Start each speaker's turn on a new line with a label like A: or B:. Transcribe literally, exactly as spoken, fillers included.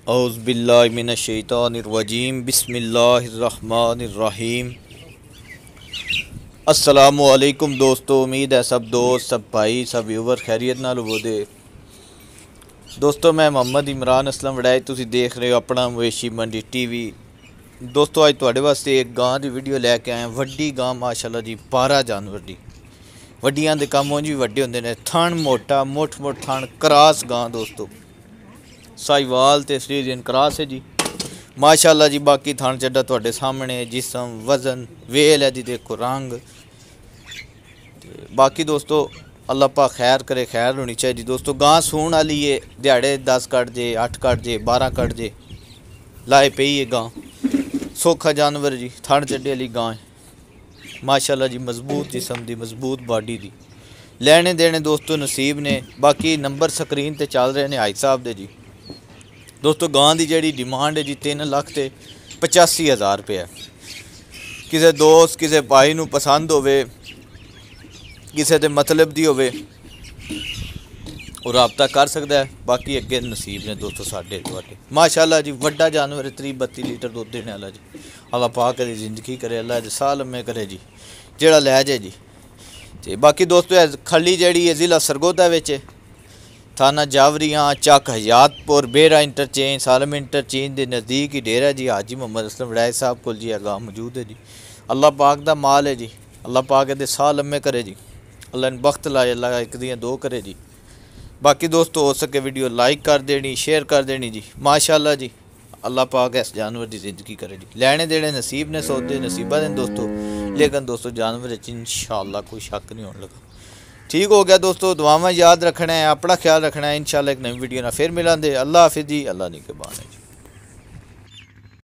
A: औज़ु बिल्लाहि मिनश शैतानिर रजीम बिस्मिल्लाहिर्रहमानिर्रहीम। अस्सलामु अलैकुम दोस्तों, उम्मीद है सब दोस्त, सब भाई, सब व्यूवर खैरियत नाल होवोगे। दोस्तों मैं मोहम्मद इमरान असलम वड़ाई, तुसी देख रहे हो अपना मवेशी मंडी टीवी। दोस्तों अज तुहाडे वास्ते एक गां की वीडियो लैके आए। वड्डी गां माशाअल्लाह जी, बारह जानवर दी। वड्डियां दे कम उंज भी वड्डे हुंदे ने। थण मोटा, मुठ मुठ थण, क्रास गां दोस्तों, साहिवाल ते ऑस्ट्रेलियन क्रॉस है जी माशाअल्लाह जी। बाकी थान चड्डा तुहाडे सामने, जिसम, वजन, वेल है जी, देखो रंग। बाकी दोस्तों अल्लाह पाक खैर करे, खैर होनी चाहिए दोस्तों। गां सूण वाली है, दिहाड़े दस कट जे, अठ कट जे, बारह कट जे, लाए पई है गां। सौखा जानवर जी, थण चड्डे वाली गां है माशाअल्लाह जी। मजबूत जिसम दी, मजबूत बॉडी दी। लेने देने दोस्तों नसीब ने। बाकी नंबर स्क्रीन ते चल रहे हैं हाई साहब दे जी। दोस्तों गां की जी डिमांड है जी तीन लख ते पचासी हज़ार रुपये। किसी दोस्त किसी भाई नूं पसंद होवे, किसी के मतलब दी होवे, वो रबता कर सकता है। बाकी अगे नसीब ने दोस्तों साढ़े तुहाडे माशाअल्लाह जी। वड्डा जानवर है, त्री बत्ती लीटर दुध देने वाला जी। अल्लाह पाक दी जिंदगी करे, अल्लाह दे साल लम्मे करे जी, जेड़ा लै जाए जी। ते बाकी दोस्तों खली जी है जिला सरगोदा विच, थाना जावरियाँ, चक हयातपुर, बेरा इंटरचेंज, सालम इंटरचेंज के नज़दीक ही डेरा जी हाजी मोहम्मद असलम वड़ाई साहब को जी गां मौजूद है जी। अल्लाह पाक दा माल है जी, अल्लाह पाक दे साल लम्मे करे जी, अल्लाह ने बख्त लाए, अल्लाह एक दियाँ दो करे जी। बाकी दोस्तों हो सके वीडियो लाइक कर देनी, शेयर कर देनी जी माशाअल्लाह जी। अल्लाह पाक इस जानवर की जिंदगी करे जी। लेने देने नसीब ने, सौदे नसीबा दें दोस्तों। लेकिन दोस्तों जानवर इंशाअल्लाह कोई शक नहीं होने लगा। ठीक हो गया दोस्तों, दुआवां याद रखना है, अपना ख्याल रखना है। इंशाअल्लाह एक नई वीडियो ना फिर मिलांगे। अल्लाह हाफिज़ जी, अल्लाह निगहबान है।